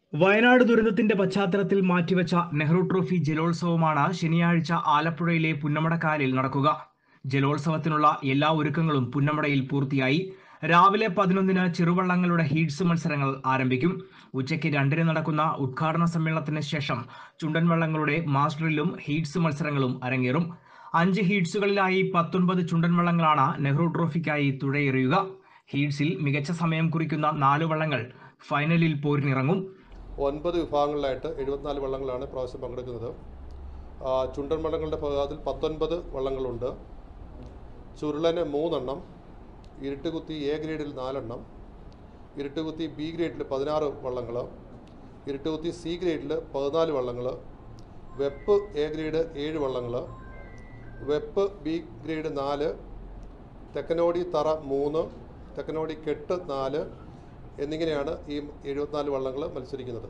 വയനാട് ദുരന്തത്തിന്റെ പശ്ചാത്തലത്തിൽ മാറ്റിവെച്ച നെഹ്റു ട്രോഫി ജലോത്സവമാണ് ശനിയാഴ്ച ആലപ്പുഴയിലെ പുന്നമടക്കായലിൽ നടക്കുക. ജലോത്സവത്തിനുള്ള എല്ലാ ഒരുക്കങ്ങളും പുന്നമടയിൽ പൂർത്തിയായി. രാവിലെ 11-ന് ചെറുവള്ളങ്ങളുടെ ഹീറ്റ്സ് മത്സരങ്ങൾ ആരംഭിക്കും. ഉച്ചയ്ക്ക് 2-ന് നടക്കുന്ന ഉദ്ഘാടന സമ്മേളനത്തിന് ശേഷം ചുണ്ടൻവള്ളങ്ങളുടെ മാസ് ഡ്രില്ലും ഹീറ്റ്സ് മത്സരങ്ങളും അരങ്ങേറും. 5 ഹീറ്റ്സുകളിലായി 19 ചുണ്ടൻവള്ളങ്ങളാണ് നെഹ്റു ട്രോഫിക്കായി തുഴയെറിയുക. ഹീറ്റ്സിൽ മികച്ച സമയം കുറിക്കുന്ന 4 വള്ളങ്ങൾ ഫൈനലിൽ പോരിനിറങ്ങും. 9 വിഭാഗങ്ങളിലായിട്ട് 74 വള്ളങ്ങളാണ് പ്രാവശ്യം പങ്കെടുക്കുന്നത്. ചുണ്ടൻ വള്ളങ്ങളുടെ ഭാഗത്തിൽ 19 വള്ളങ്ങളുണ്ട്. ചുരുളന് 3 എണ്ണം, ഇരുട്ടുകുത്തി എ ഗ്രേഡിൽ 4 എണ്ണം, ഇരുട്ടുകുത്തി ബി ഗ്രേഡിൽ 16 വള്ളങ്ങൾ, ഇരുട്ടുകുത്തി സി ഗ്രേഡിൽ 14 വള്ളങ്ങൾ, വെപ്പ് എ ഗ്രേഡ് 7 വള്ളങ്ങൾ, വെപ്പ് ബി ഗ്രേഡ് 4, തെക്കനോടി തറ 3, തെക്കനോടി കെട്ട് 4 എന്നിങ്ങനെയാണ് ഈ 74 വള്ളങ്ങൾ മത്സരിക്കുന്നത്.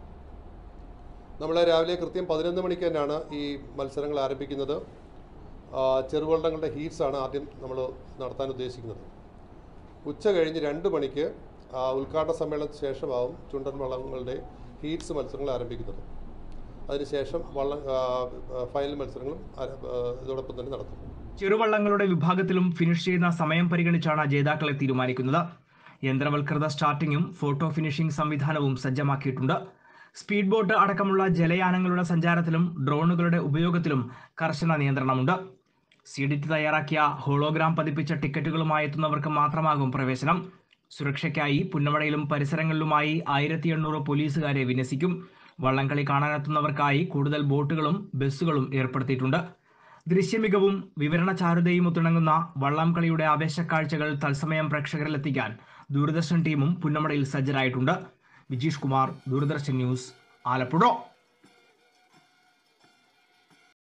നമ്മൾ രാവിലെ കൃത്യം 11 മണിക്ക് തന്നെയാണ് ഈ മത്സരങ്ങൾ ആരംഭിക്കുന്നത്. ചെറുവള്ളങ്ങളുടെ ഹീറ്റ്സാണ് ആദ്യം നമ്മൾ നടത്താൻ ഉദ്ദേശിക്കുന്നത്. ഉച്ച കഴിഞ്ഞ് 2 മണിക്ക് ഉദ്ഘാടന സമ്മേളനത്തിന് ശേഷമാവും ചുണ്ടൻ വള്ളങ്ങളുടെ ഹീറ്റ്സ് മത്സരങ്ങൾ ആരംഭിക്കുന്നത്. അതിനുശേഷം ഫൈനൽ മത്സരങ്ങളും ഇതോടൊപ്പം തന്നെ നടത്തും. ചെറുവള്ളങ്ങളുടെ വിഭാഗത്തിലും ഫിനിഷ് ചെയ്യുന്ന സമയം പരിഗണിച്ചാണ് ജേതാക്കളെ തീരുമാനിക്കുന്നത്. യന്ത്രവൽകൃത സ്റ്റാർട്ടിങ്ങും ഫോട്ടോ ഫിനിഷിംഗ് സംവിധാനവും സജ്ജമാക്കിയിട്ടുണ്ട്. സ്പീഡ് ബോട്ട് അടക്കമുള്ള ജലയാനങ്ങളുടെ സഞ്ചാരത്തിലും ഡ്രോണുകളുടെ ഉപയോഗത്തിലും കർശന നിയന്ത്രണമുണ്ട്. സീഡിറ്റ് തയ്യാറാക്കിയ ഹോളോഗ്രാം പതിപ്പിച്ച ടിക്കറ്റുകളുമായി എത്തുന്നവർക്ക് മാത്രമാകും പ്രവേശനം. സുരക്ഷയ്ക്കായി പുന്നമടയിലും പരിസരങ്ങളിലുമായി 1800 പോലീസുകാരെ വിന്യസിക്കും. വള്ളംകളി കാണാനെത്തുന്നവർക്കായി കൂടുതൽ ബോട്ടുകളും ബസ്സുകളും ഏർപ്പെടുത്തിയിട്ടുണ്ട്. ദൃശ്യമികവും വിവരണ ചാരുതയും ഒത്തിണങ്ങുന്ന വള്ളംകളിയുടെ ആവേശക്കാഴ്ചകൾ തത്സമയം പ്രേക്ഷകരിലെത്തിക്കാൻ ദൂരദർശൻ ടീമും പുന്നമടയിൽ സജ്ജരായിട്ടുണ്ട്. വിജീഷ് കുമാർ, ദൂരദർശൻ ന്യൂസ്, ആലപ്പുഴ.